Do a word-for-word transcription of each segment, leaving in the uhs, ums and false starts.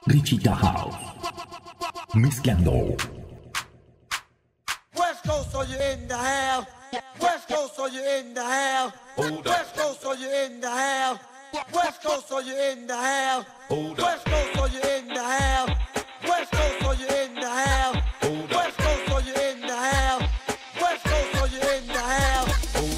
Richita House. Mezclando. West Coast, are you in the house? West Coast, are you in the house? West Coast, are you in the house? West Coast, are you in the house? West Coast, are you in the house? West Coast, are you in the house? West Coast, are you in the house? West Coast, are you in the house?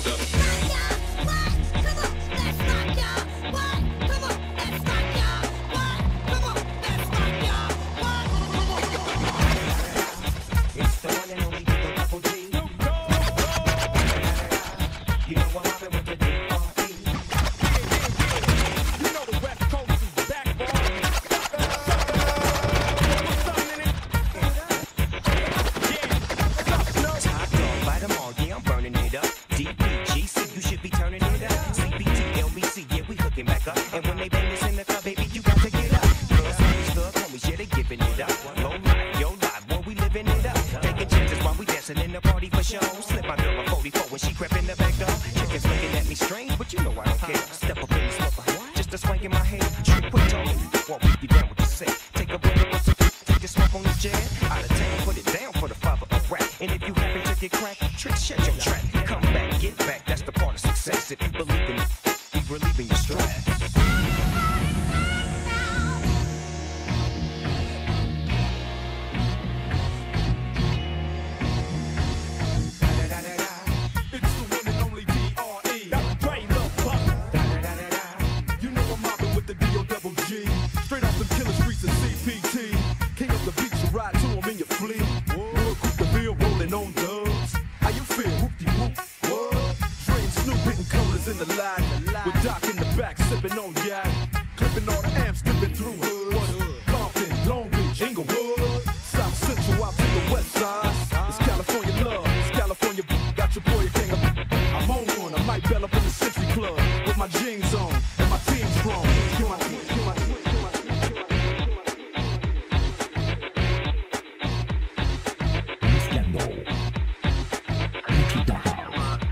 And when they bang this in the club, baby, you got to get up. Girls, homies, thug homies, yeah, they giving it up. Low life, yo life, boy, we living it up. Taking chances while we dancing in the party for show. Slip my girl a forty-four when she crept in the back door. Chickens looking at me strange, but you know I don't care. Step up in the slipper, just a swank in my hair. Trick, put on me, won't beat you down with the set. Take a break, take a smoke on the jet. Out of town, put it down for the father of rap. And if you happen to get cracked, trick, shut your trap. Come back, get back, that's the part of success. If you believe in it, be relieving your stress. Straight off the killer streets of C P T. King of the beach, you ride to him in your fleet. Real quick the bill rolling on dubs. How you feel? Whoop-de-whoop. What? Dre and Snoop hitting colors in the light. With Doc in the back sipping on yak. Clipping all the amps, dipping through hoods. Compton, Long Beach, Inglewood. South Central out to the west side. It's California love. It's California. Got your boy a king of. I'm on one. I might bell up in the Century Club with my jeans on and my team strong. Get my team, get my team. Richita House.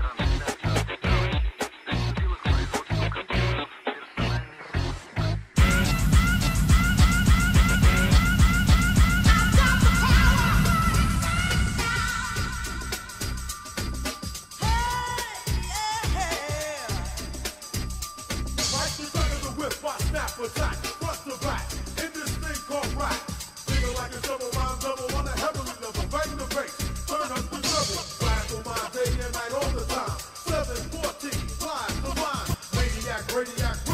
Attack, front to back, in this thing called rap. Feel like a double rhyme double on a heavenly level. Bang the bass, turn up the treble. Flash on my day and night all the time. seven fourteen, fly the line. Maniac, radiac,